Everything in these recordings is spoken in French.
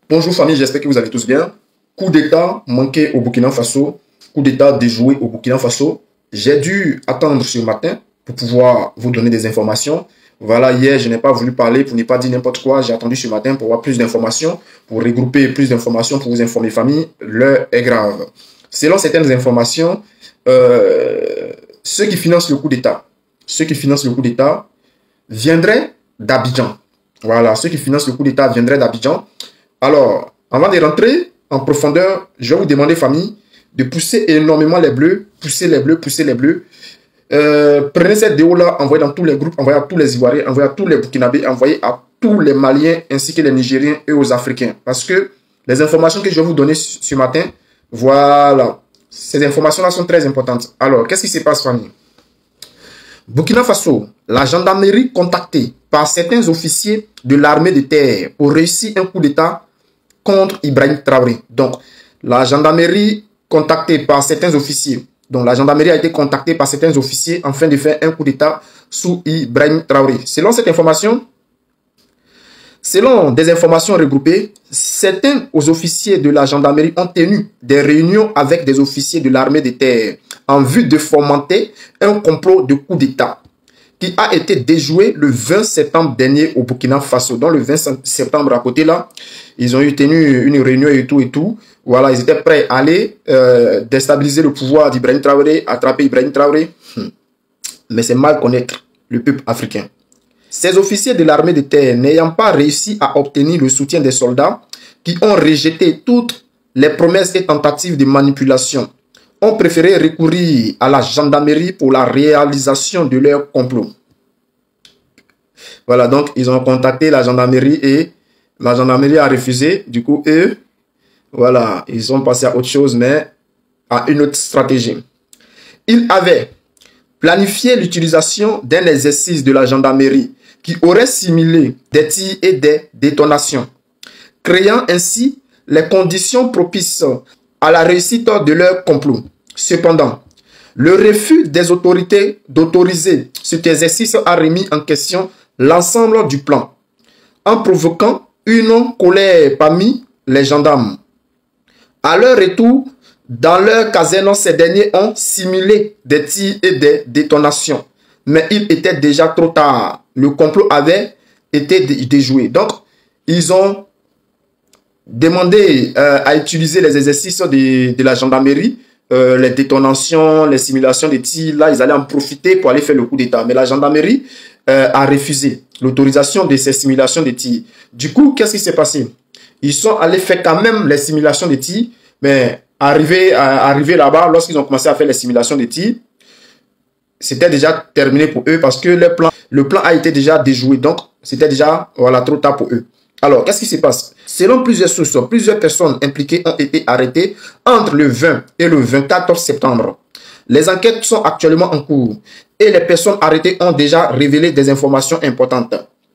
Bonjour famille, j'espère que vous allez tous bien. Coup d'état manqué au Burkina Faso, coup d'état déjoué au Burkina Faso. J'ai dû attendre ce matin pour pouvoir vous donner des informations. Voilà, hier, je n'ai pas voulu parler pour ne pas dire n'importe quoi. J'ai attendu ce matin pour avoir plus d'informations, pour regrouper plus d'informations, pour vous informer famille. L'heure est grave. Selon certaines informations, ceux qui financent le coup d'état, viendraient d'Abidjan. Voilà, ceux qui financent le coup d'état viendraient d'Abidjan. Alors, avant de rentrer en profondeur, je vais vous demander, famille, de pousser énormément les bleus, pousser les bleus. Prenez cette vidéo-là, envoyez dans tous les groupes, envoyez à tous les Ivoiriens, envoyez à tous les Burkinabés, envoyez à tous les Maliens ainsi que les Nigériens et aux Africains. Parce que les informations que je vais vous donner ce matin, voilà, ces informations-là sont très importantes. Alors, qu'est-ce qui se passe, famille? Burkina Faso, la gendarmerie contactée par certains officiers de l'armée de terre pour réussir un coup d'État contre Ibrahim Traoré. Donc, la gendarmerie contactée par certains officiers. Donc, la gendarmerie a été contactée par certains officiers afin de faire un coup d'État sous Ibrahim Traoré. Selon cette information, selon des informations regroupées, certains officiers de la gendarmerie ont tenu des réunions avec des officiers de l'armée de terre en vue de fomenter un complot de coup d'État qui a été déjoué le 20 septembre dernier au Burkina Faso. Dans le 20 septembre, à côté là, ils ont tenu une réunion et tout. Voilà, ils étaient prêts à aller déstabiliser le pouvoir d'Ibrahim Traoré, attraper Ibrahim Traoré. Mais c'est mal connaître le peuple africain. Ces officiers de l'armée de terre, n'ayant pas réussi à obtenir le soutien des soldats qui ont rejeté toutes les promesses et tentatives de manipulation, ont préféré recourir à la gendarmerie pour la réalisation de leur complot. Voilà, donc ils ont contacté la gendarmerie et la gendarmerie a refusé. Du coup, eux, voilà, ils sont passés à autre chose, mais à une autre stratégie. Ils avaient planifié l'utilisation d'un exercice de la gendarmerie qui aurait simulé des tirs et des détonations, créant ainsi les conditions propices à la réussite de leur complot. Cependant, le refus des autorités d'autoriser cet exercice a remis en question l'ensemble du plan, en provoquant une colère parmi les gendarmes. À leur retour, dans leur caserne, ces derniers ont simulé des tirs et des détonations. Mais il était déjà trop tard. Le complot avait été déjoué. Donc, ils ont demandé à utiliser les exercices de la gendarmerie, les détonations, les simulations de tirs. Là, ils allaient en profiter pour aller faire le coup d'État. Mais la gendarmerie a refusé l'autorisation de ces simulations de tirs. Du coup, qu'est-ce qui s'est passé? Ils sont allés faire quand même les simulations de tirs, mais arrivé là-bas, lorsqu'ils ont commencé à faire les simulations de tirs, c'était déjà terminé pour eux parce que le plan a été déjà déjoué. Donc, c'était déjà voilà, trop tard pour eux. Alors, qu'est-ce qui se passe? Selon plusieurs sources, plusieurs personnes impliquées ont été arrêtées entre le 20 et le 24 septembre. Les enquêtes sont actuellement en cours et les personnes arrêtées ont déjà révélé des informations importantes.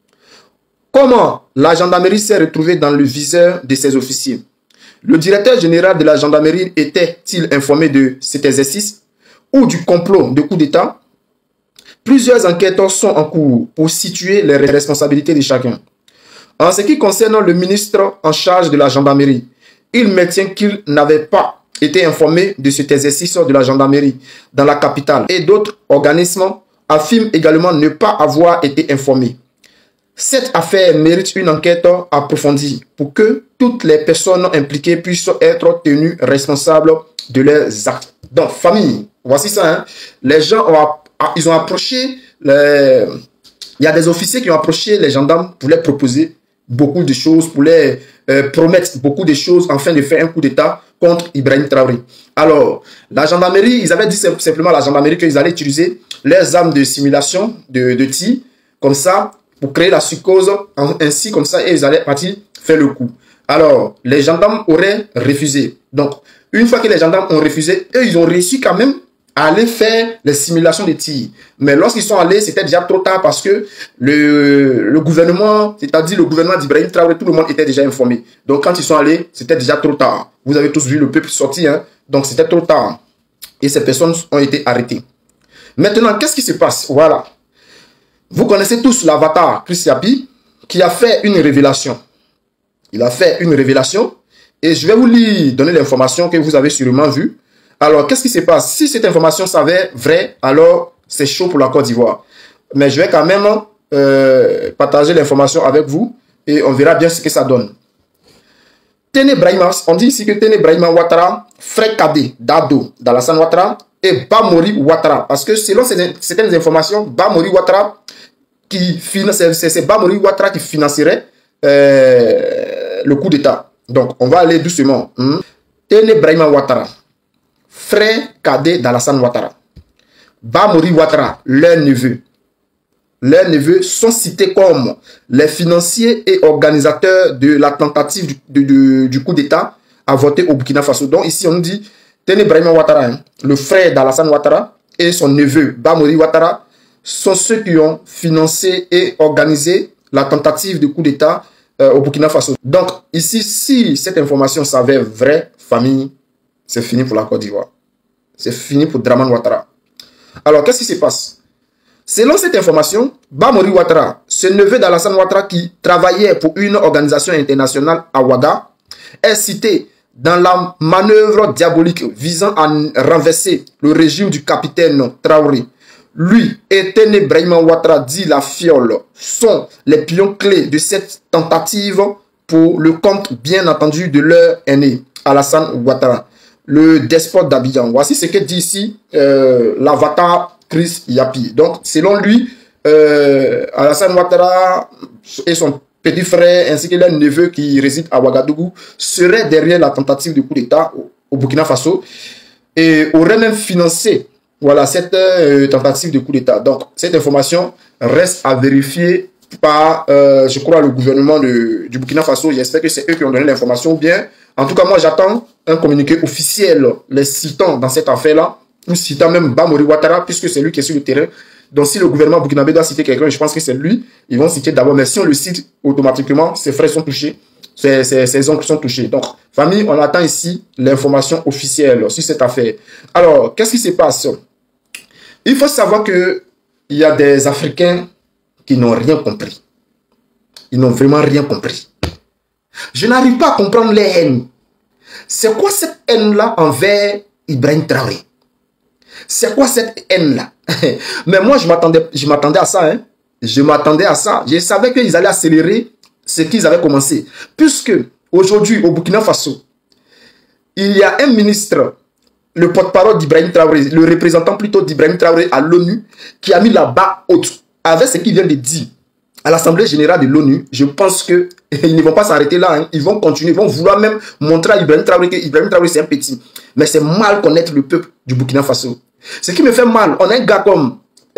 Comment la gendarmerie s'est retrouvée dans le viseur de ces officiers? Le directeur général de la gendarmerie était-il informé de cet exercice ou du complot de coup d'État? Plusieurs enquêtes sont en cours pour situer les responsabilités de chacun. En ce qui concerne le ministre en charge de la gendarmerie, il maintient qu'il n'avait pas été informé de cet exercice de la gendarmerie dans la capitale et d'autres organismes affirment également ne pas avoir été informés. Cette affaire mérite une enquête approfondie pour que toutes les personnes impliquées puissent être tenues responsables de leurs actes. Donc, famille, voici ça. Hein. Les gens ils ont approché, il y a des officiers qui ont approché les gendarmes pour leur proposer beaucoup de choses, pour leur promettre beaucoup de choses afin de faire un coup d'État contre Ibrahim Traoré. Alors, la gendarmerie, ils avaient dit simplement à la gendarmerie qu'ils allaient utiliser leurs armes de simulation de tir, comme ça, pour créer la psychose, ainsi comme ça, et ils allaient partir faire le coup. Alors, les gendarmes auraient refusé. Donc, une fois que les gendarmes ont refusé, eux, ils ont réussi quand même à aller faire les simulations de tir. Mais lorsqu'ils sont allés, c'était déjà trop tard parce que le gouvernement, c'est-à-dire le gouvernement d'Ibrahim Traoré, tout le monde était déjà informé. Donc, quand ils sont allés, c'était déjà trop tard. Vous avez tous vu le peuple sortir, hein? Donc c'était trop tard. Et ces personnes ont été arrêtées. Maintenant, qu'est-ce qui se passe? Voilà. Vous connaissez tous l'avatar Chris Yapi qui a fait une révélation. il a fait une révélation et je vais vous lire, donner l'information que vous avez sûrement vue. Alors, qu'est-ce qui se passe? Si cette information s'avère vraie, alors c'est chaud pour la Côte d'Ivoire. Mais je vais quand même partager l'information avec vous et on verra bien ce que ça donne. Téné Brahima, on dit ici que Téné Brahima Ouattara, frère cadet d'Ado d'Alassane Ouattara et Bamori Ouattara. Parce que selon certaines informations, Bamori Ouattara c'est Bamori Ouattara qui financerait le coup d'État. Donc, on va aller doucement. Téné Brahima Ouattara, frère cadet d'Alassane Ouattara. Bamori Ouattara, leur neveu. Leurs neveux sont cités comme les financiers et organisateurs de la tentative du coup d'État à voter au Burkina Faso. Donc ici, on nous dit Téné Brahima Ouattara, le frère d'Alassane Ouattara et son neveu Bamori Ouattara sont ceux qui ont financé et organisé la tentative de coup d'État au Burkina Faso. Donc ici, si cette information s'avère vraie, famille, c'est fini pour la Côte d'Ivoire. C'est fini pour Dramane Ouattara. Alors, qu'est-ce qui se passe? Selon cette information, Bamori Ouattara, ce neveu d'Alassane Ouattara qui travaillait pour une organisation internationale à Ouaga, est cité dans la manœuvre diabolique visant à renverser le régime du capitaine Traoré. Lui et Téné Brahima Ouattara, dit la fiole, sont les pions clés de cette tentative pour le compte, bien entendu, de leur aîné, Alassane Ouattara, le despote d'Abidjan. Voici ce que dit ici l'avatar Chris Yapi. Donc, selon lui, Alassane Ouattara et son petit frère ainsi que leur neveu qui réside à Ouagadougou seraient derrière la tentative de coup d'État au Burkina Faso et auraient même financé cette tentative de coup d'État. Donc, cette information reste à vérifier par, je crois, le gouvernement du Burkina Faso. J'espère que c'est eux qui ont donné l'information. Ou bien, en tout cas, moi, j'attends un communiqué officiel les citant dans cette affaire-là, ou citant même Bamori Ouattara, puisque c'est lui qui est sur le terrain. Donc, si le gouvernement burkinabé doit citer quelqu'un, je pense que c'est lui. Ils vont citer d'abord. Mais si on le cite automatiquement, ses frères sont touchés, ses oncles sont touchés. Donc, famille, on attend ici l'information officielle sur cette affaire. Alors, qu'est-ce qui se passe? Il faut savoir qu'il y a des Africains qui n'ont rien compris. Ils n'ont vraiment rien compris. Je n'arrive pas à comprendre les haines. C'est quoi cette haine-là envers Ibrahim Traoré? C'est quoi cette haine-là? Mais moi, je m'attendais à ça. Je m'attendais à ça. Je savais qu'ils allaient accélérer ce qu'ils avaient commencé. Puisque, aujourd'hui, au Burkina Faso, il y a un ministre, le porte-parole d'Ibrahim Traoré, le représentant plutôt d'Ibrahim Traoré à l'ONU, qui a mis la barre haute. Avec ce qu'il vient de dire à l'Assemblée générale de l'ONU, je pense qu'ils ne vont pas s'arrêter là. Ils vont continuer, ils vont vouloir même montrer à Ibrahim Traoré que Ibrahim Traoré c'est un petit. Mais c'est mal connaître le peuple du Burkina Faso. Ce qui me fait mal, on a un gars comme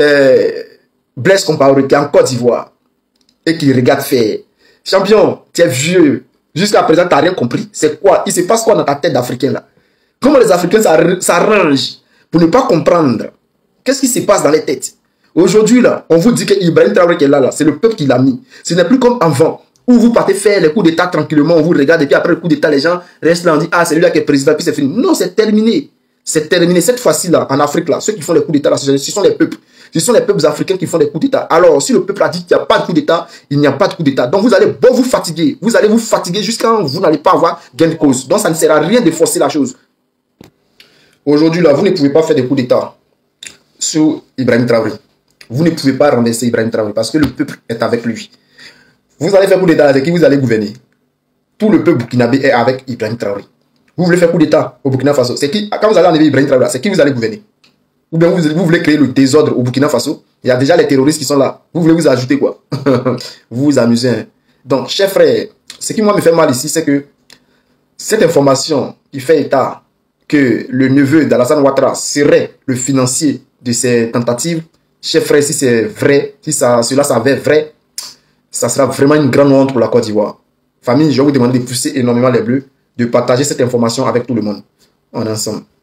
Blaise Compaoré qui est en Côte d'Ivoire et qui regarde faire. Champion, tu es vieux. Jusqu'à présent, tu n'as rien compris. C'est quoi? Il se passe quoi dans ta tête d'Africain là? Comment les Africains s'arrangent pour ne pas comprendre? Qu'est-ce qui se passe dans les têtes? Aujourd'hui, là, on vous dit que Ibrahim Traoré qui est là, c'est le peuple qui l'a mis. Ce n'est plus comme avant, où vous partez faire les coups d'État tranquillement, on vous regarde, et puis après le coup d'État, les gens restent là, on dit, ah, c'est lui là qui est président, puis c'est fini. Non, c'est terminé. C'est terminé. Cette fois-ci, là, en Afrique, là, ceux qui font les coups d'État, là, ce sont les peuples. Ce sont les peuples africains qui font des coups d'État. Alors, si le peuple a dit qu'il n'y a pas de coup d'État, il n'y a pas de coup d'État. Donc, vous allez vous fatiguer. Vous allez vous fatiguer jusqu'à vous n'allez pas avoir gain de cause. Donc, ça ne sert à rien de forcer la chose. Aujourd'hui, là, vous ne pouvez pas faire des coups d'État sur Ibrahim Traoré. Vous ne pouvez pas renverser Ibrahim Traoré parce que le peuple est avec lui. Vous allez faire coup d'État avec qui vous allez gouverner. Tout le peuple burkinabé est avec Ibrahim Traoré. Vous voulez faire coup d'État au Burkina Faso. C'est qui, quand vous allez enlever Ibrahim Traoré, c'est qui vous allez gouverner? Ou bien vous voulez créer le désordre au Burkina Faso. Il y a déjà les terroristes qui sont là. Vous voulez vous ajouter quoi? Vous vous amusez. Hein? Donc, chers frères, ce qui moi me fait mal ici, c'est que cette information qui fait état que le neveu d'Alassane Ouattara serait le financier de ces tentatives, chers frères, si c'est vrai, si cela s'avère vrai, ça sera vraiment une grande honte pour la Côte d'Ivoire. Famille, je vais vous demander de pousser énormément les bleus, de partager cette information avec tout le monde. On est ensemble.